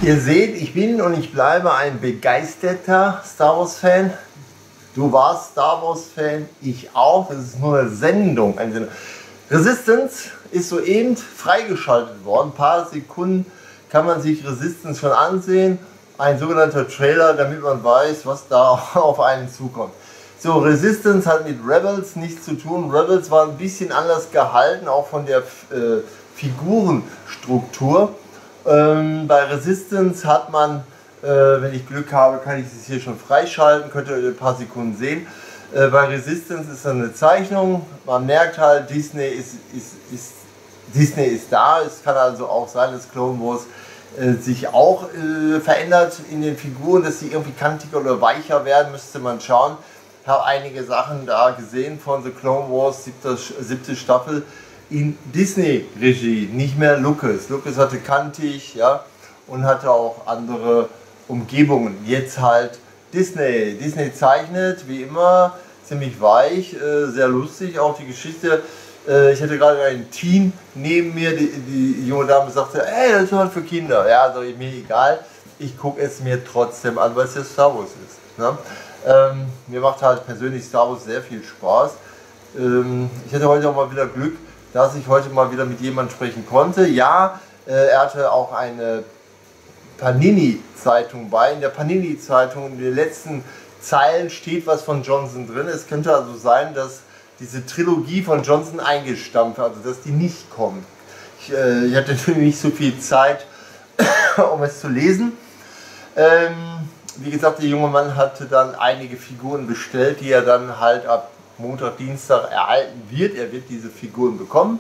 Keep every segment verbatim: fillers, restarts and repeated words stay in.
Ihr seht, ich bin und ich bleibe ein begeisterter Star Wars Fan. Du warst Star Wars Fan, ich auch. Das ist nur eine Sendung. Eine Sendung. Resistance ist soeben freigeschaltet worden. Ein paar Sekunden kann man sich Resistance schon ansehen. Ein sogenannter Trailer, damit man weiß, was da auf einen zukommt. So, Resistance hat mit Rebels nichts zu tun. Rebels war ein bisschen anders gehalten, auch von der äh, Figurenstruktur. Ähm, bei Resistance hat man, äh, wenn ich Glück habe, kann ich es hier schon freischalten, könnt ihr in ein paar Sekunden sehen. Äh, bei Resistance ist das eine Zeichnung, man merkt halt, Disney ist, ist, ist, Disney ist da. Es kann also auch sein, dass Clone Wars äh, sich auch äh, verändert in den Figuren, dass sie irgendwie kantiger oder weicher werden, müsste man schauen. Ich habe einige Sachen da gesehen von The Clone Wars, siebte, siebte Staffel. In Disney-Regie, nicht mehr Lucas. Lucas hatte kantig, ja, und hatte auch andere Umgebungen. Jetzt halt Disney. Disney zeichnet, wie immer, ziemlich weich, äh, sehr lustig, auch die Geschichte. Äh, ich hatte gerade einen Teen neben mir, die, die junge Dame sagte, ey, das ist halt für Kinder. Ja, also mir egal, ich gucke es mir trotzdem an, weil es ja Star Wars ist. Ne? Ähm, mir macht halt persönlich Star Wars sehr viel Spaß. Ähm, ich hatte heute auch mal wieder Glück, dass ich heute mal wieder mit jemandem sprechen konnte. Ja, äh, er hatte auch eine Panini-Zeitung bei. In der Panini-Zeitung, in den letzten Zeilen steht was von Johnson drin. Es könnte also sein, dass diese Trilogie von Johnson eingestampft, also dass die nicht kommt. Ich, äh, ich hatte natürlich nicht so viel Zeit, um es zu lesen. Ähm, wie gesagt, der junge Mann hatte dann einige Figuren bestellt, die er dann halt ab Montag, Dienstag erhalten wird. Er wird diese Figuren bekommen.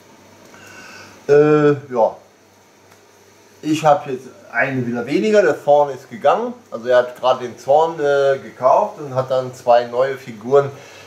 Äh, ja. Ich habe jetzt eine wieder weniger, der Zorn ist gegangen. Also er hat gerade den Zorn äh, gekauft und hat dann zwei neue Figuren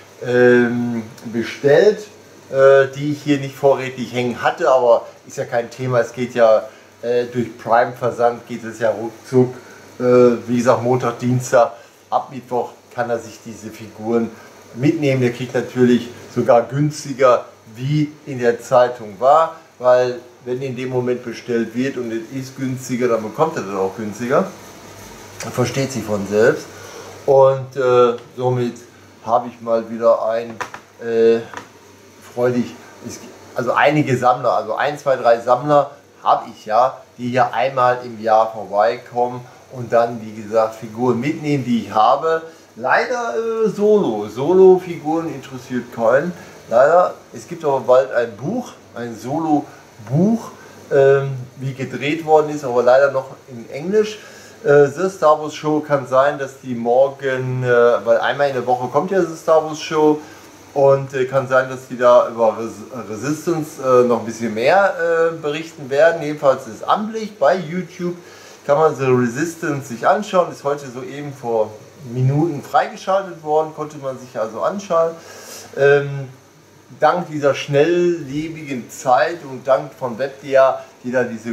ähm, bestellt, äh, die ich hier nicht vorrätig hängen hatte, aber ist ja kein Thema. Es geht ja äh, durch Prime-Versand, geht es ja ruckzuck. Äh, wie gesagt, Montag, Dienstag, ab Mittwoch kann er sich diese Figuren mitnehmen. Der kriegt natürlich sogar günstiger, wie in der Zeitung war, weil wenn in dem Moment bestellt wird und es ist günstiger, dann bekommt er das auch günstiger. Versteht sich von selbst. Und äh, somit habe ich mal wieder ein äh, freudig, also einige Sammler, also ein, zwei, drei Sammler habe ich ja, die hier einmal im Jahr vorbeikommen und dann, wie gesagt, Figuren mitnehmen, die ich habe. Leider äh, Solo. Solo-Figuren interessiert keinen. Leider, es gibt aber bald ein Buch, ein Solo-Buch, ähm, wie gedreht worden ist, aber leider noch in Englisch. Äh, The Star Wars Show kann sein, dass die morgen, äh, weil einmal in der Woche kommt ja The Star Wars Show und äh, kann sein, dass die da über Res Resistance äh, noch ein bisschen mehr äh, berichten werden. Jedenfalls ist amtlich bei YouTube, kann man The Resistance sich anschauen, ist heute soeben vor Minuten freigeschaltet worden, konnte man sich also anschauen. Ähm, dank dieser schnelllebigen Zeit und dank von Webdia, die da diese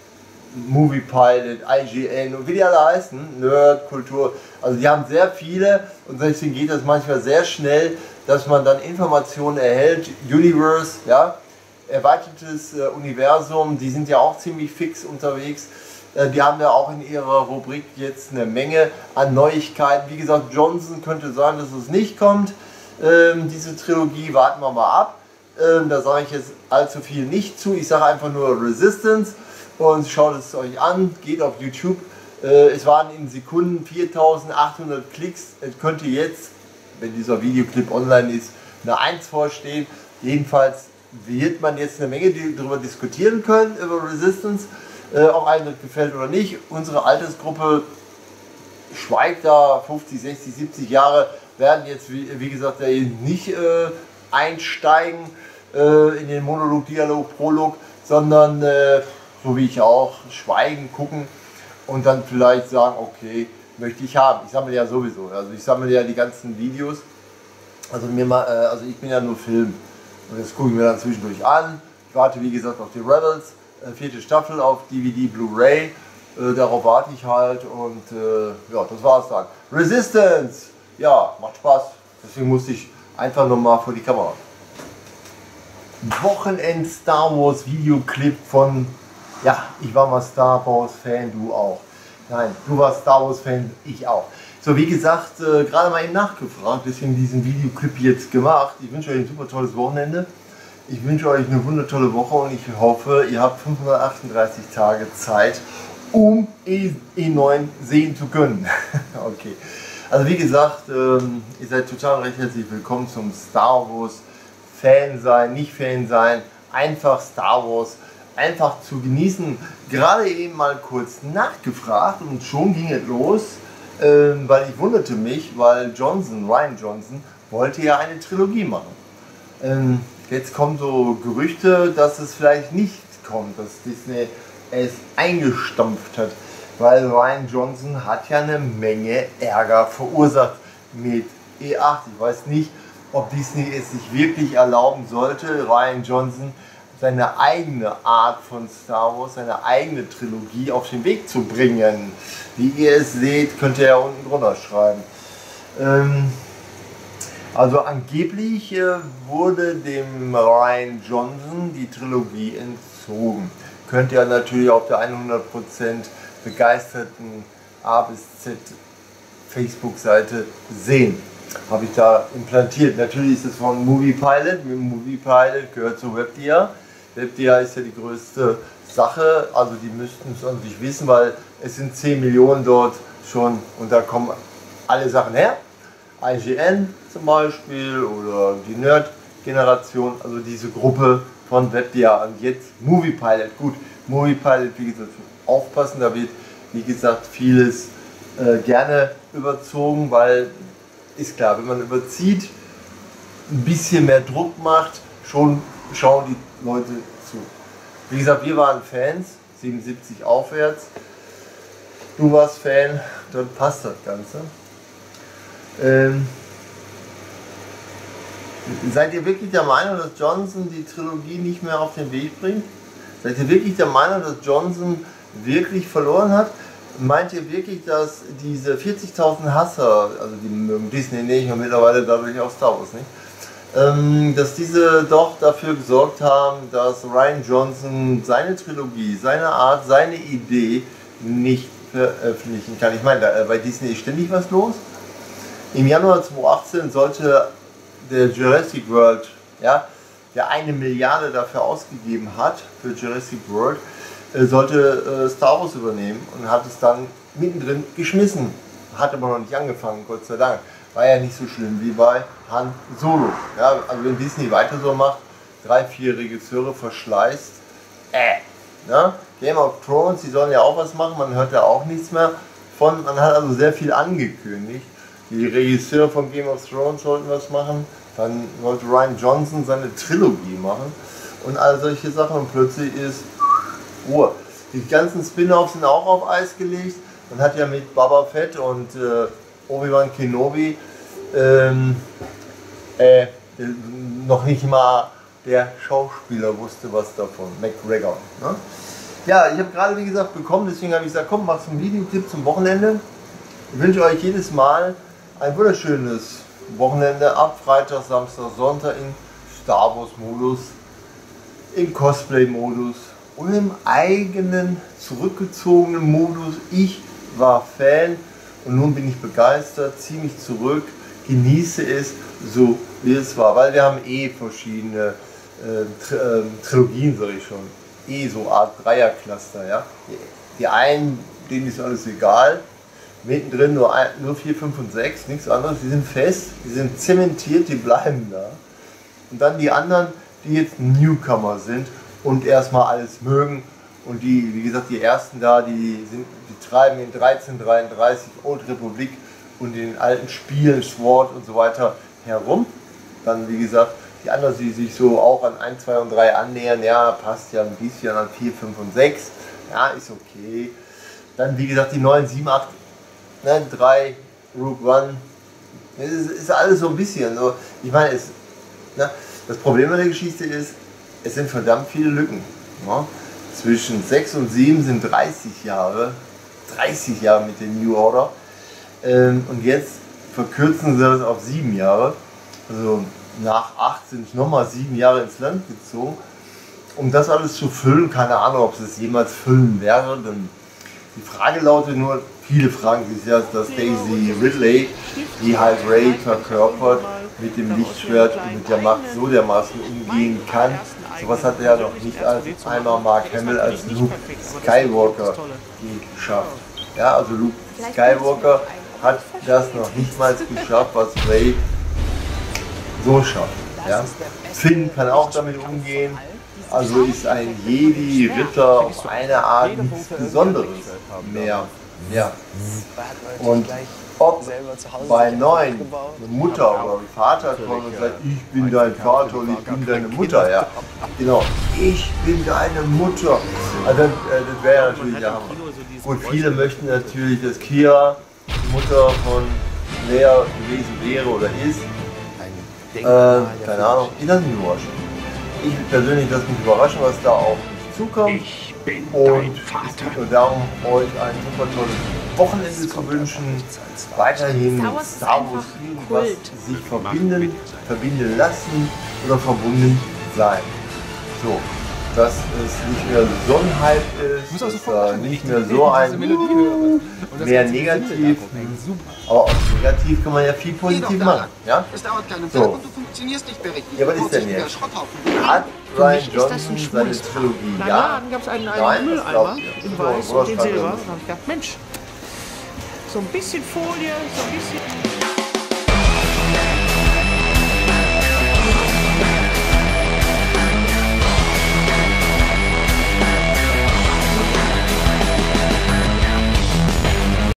Movie Pilot, I G N und wie die alle heißen, Nerd, Kultur, also die haben sehr viele und deswegen geht das manchmal sehr schnell, dass man dann Informationen erhält. Universe, ja, erweitertes äh, Universum, die sind ja auch ziemlich fix unterwegs. Die haben ja auch in ihrer Rubrik jetzt eine Menge an Neuigkeiten. Wie gesagt, Johnson könnte sein, dass es nicht kommt. Ähm, diese Trilogie warten wir mal ab. Ähm, da sage ich jetzt allzu viel nicht zu. Ich sage einfach nur Resistance und schaut es euch an. Geht auf YouTube. Äh, es waren in Sekunden viertausendachthundert Klicks. Es könnte jetzt, wenn dieser Videoclip online ist, eine eins vorstehen. Jedenfalls wird man jetzt eine Menge darüber diskutieren können, über Resistance. Äh, ob einem das gefällt oder nicht. Unsere Altersgruppe schweigt da, fünfzig, sechzig, siebzig Jahre, werden jetzt wie, wie gesagt nicht äh, einsteigen äh, in den Monolog, Dialog, Prolog, sondern äh, so wie ich auch, schweigen, gucken und dann vielleicht sagen, okay, möchte ich haben. Ich sammle ja sowieso, also ich sammle ja die ganzen Videos, also, mir mal, äh, also ich bin ja nur Film und das gucke ich mir dann zwischendurch an. Ich warte wie gesagt auf die Rebels. Vierte Staffel auf D V D, Blu-ray, äh, darauf warte ich halt und äh, ja, das war's dann. Resistance, ja, macht Spaß, deswegen musste ich einfach nochmal vor die Kamera. Wochenend Star Wars Videoclip von Ja, ich war mal Star Wars Fan, du auch. Nein, du warst Star Wars Fan, ich auch. So, wie gesagt, äh, gerade mal eben nachgefragt, deswegen diesen Videoclip jetzt gemacht. Ich wünsche euch ein super tolles Wochenende. Ich wünsche euch eine wundertolle Woche und ich hoffe, ihr habt fünfhundertachtunddreißig Tage Zeit, um E neun sehen zu können. Okay. Also wie gesagt, ähm, ihr seid total recht herzlich willkommen zum Star Wars Fan sein, nicht Fan sein, einfach Star Wars einfach zu genießen. Gerade eben mal kurz nachgefragt und schon ging es los, ähm, weil ich wunderte mich, weil Johnson, Rian Johnson, wollte ja eine Trilogie machen. Ähm, jetzt kommen so Gerüchte, dass es vielleicht nicht kommt, dass Disney es eingestampft hat, weil Rian Johnson hat ja eine Menge Ärger verursacht mit E acht. Ich weiß nicht, ob Disney es sich wirklich erlauben sollte, Rian Johnson seine eigene Art von Star Wars, seine eigene Trilogie auf den Weg zu bringen. Wie ihr es seht, könnt ihr ja unten drunter schreiben. Ähm, also angeblich äh, wurde dem Rian Johnson die Trilogie entzogen. Könnt ihr natürlich auf der hundert Prozent begeisterten A bis Z Facebook-Seite sehen. Habe ich da implantiert. Natürlich ist es von Movie Pilot. Mit Movie Pilot gehört zu WebDia. WebDia ist ja die größte Sache. Also die müssten es an sich wissen, weil es sind zehn Millionen dort schon und da kommen alle Sachen her. I G N zum Beispiel oder die Nerd-Generation, also diese Gruppe von WebDia. Und jetzt Movie Pilot. Gut, Movie Pilot, wie gesagt, aufpassen, da wird, wie gesagt, vieles äh, gerne überzogen, weil ist klar, wenn man überzieht, ein bisschen mehr Druck macht, schon schauen die Leute zu. Wie gesagt, wir waren Fans, siebenundsiebzig aufwärts. Du warst Fan, dann passt das Ganze. Ähm, seid ihr wirklich der Meinung, dass Johnson die Trilogie nicht mehr auf den Weg bringt? Seid ihr wirklich der Meinung, dass Johnson wirklich verloren hat? Meint ihr wirklich, dass diese vierzigtausend Hasser, also die mögen Disney nicht und mittlerweile dadurch auch Star Wars nicht, ähm, dass diese doch dafür gesorgt haben, dass Rian Johnson seine Trilogie, seine Art, seine Idee nicht veröffentlichen kann? Ich meine, da, bei Disney ist ständig was los. Im Januar zweitausendachtzehn sollte der Jurassic World, ja, der eine Milliarde dafür ausgegeben hat, für Jurassic World, sollte äh, Star Wars übernehmen und hat es dann mittendrin geschmissen. Hat aber noch nicht angefangen, Gott sei Dank. War ja nicht so schlimm wie bei Han Solo. Ja, also wenn Disney weiter so macht, drei, vier Regisseure verschleißt, äh, ja, Game of Thrones, die sollen ja auch was machen, man hört ja auch nichts mehr von, man hat also sehr viel angekündigt. Die Regisseure von Game of Thrones sollten was machen, dann wollte Rian Johnson seine Trilogie machen und all solche Sachen und plötzlich ist Ruhe. Die ganzen Spin-Offs sind auch auf Eis gelegt. Man hat ja mit Boba Fett und äh, Obi-Wan Kenobi ähm, äh, noch nicht mal der Schauspieler wusste was davon, McGregor. Ne? Ja, ich habe gerade wie gesagt bekommen, deswegen habe ich gesagt, komm, mach so einen Videoclip zum Wochenende. Ich wünsche euch jedes Mal ein wunderschönes Wochenende ab Freitag, Samstag, Sonntag in Star Wars Modus, im Cosplay Modus und im eigenen zurückgezogenen Modus. Ich war Fan und nun bin ich begeistert, ziehe mich zurück, genieße es so wie es war, weil wir haben eh verschiedene äh, Tri äh, Trilogien, sage ich schon, eh so Art Dreiercluster, ja. Die, die einen, denen ist alles egal, mittendrin nur, ein, nur vier, fünf und sechs, nichts anderes, die sind fest, die sind zementiert, die bleiben da. Und dann die anderen, die jetzt Newcomer sind und erstmal alles mögen und die, wie gesagt, die ersten da, die, sind, die treiben in dreizehnhundertdreiunddreißig Old Republic und in den alten Spielen, SWORD und so weiter herum. Dann, wie gesagt, die anderen, die sich so auch an eins, zwei und drei annähern, ja, passt ja ein bisschen an vier, fünf und sechs, ja, ist okay. Dann, wie gesagt, die neuen sieben, acht, ne, drei, Rogue One, es ist, ist alles so ein bisschen so, ich meine, es, ne, das Problem an der Geschichte ist, es sind verdammt viele Lücken. Ja. Zwischen sechs und sieben sind dreißig Jahre, dreißig Jahre mit der New Order. Ähm, und jetzt verkürzen sie das auf sieben Jahre. Also nach acht sind nochmal sieben Jahre ins Land gezogen. um das alles zu füllen, keine Ahnung, ob es jemals füllen wäre, denn die Frage lautet nur, viele fragen sich ja, dass Daisy Ridley, die halt Rey verkörpert, mit dem Lichtschwert und mit der Macht so dermaßen umgehen kann. Sowas hat er ja noch nicht als einmal Mark Hamill als Luke Skywalker geschafft. Ja, also Luke Skywalker hat das noch nicht mal geschafft, was Rey so schafft. Ja? Finn kann auch damit umgehen, also ist ein Jedi-Ritter auf eine Art nichts Besonderes mehr. Ja. Und ob bei neun eine Mutter oder ein Vater kommt und sagt, ich bin dein Vater und ich bin deine Mutter, ja. Genau, ich bin deine Mutter. Also das, das wäre ja natürlich der Hammer. Und viele möchten natürlich, dass Kira die Mutter von Leia gewesen wäre oder ist. Äh, keine Ahnung, ich lasse mich überraschen. Ich persönlich lasse mich überraschen, was da auf mich zukommt. Und es geht nur darum, euch ein super tolles Wochenende zu wünschen. Weiterhin mit Star Wars irgendwas sich verbinden, verbinden lassen oder verbunden sein. So, dass es nicht mehr so ein Hype ist, dass da nicht mehr so ein mehr negativ, aber auch negativ kann man ja viel positiv machen. Ja? So. Ja, was ist denn jetzt? Hat Rian Johnson seine Trilogie? Ja? Dann gab es einen, einen Nein, Mülleimer in so, weiß sowas und in kann Silber. er Da nicht. habe ich gedacht, Mensch, so ein bisschen Folie, so ein bisschen...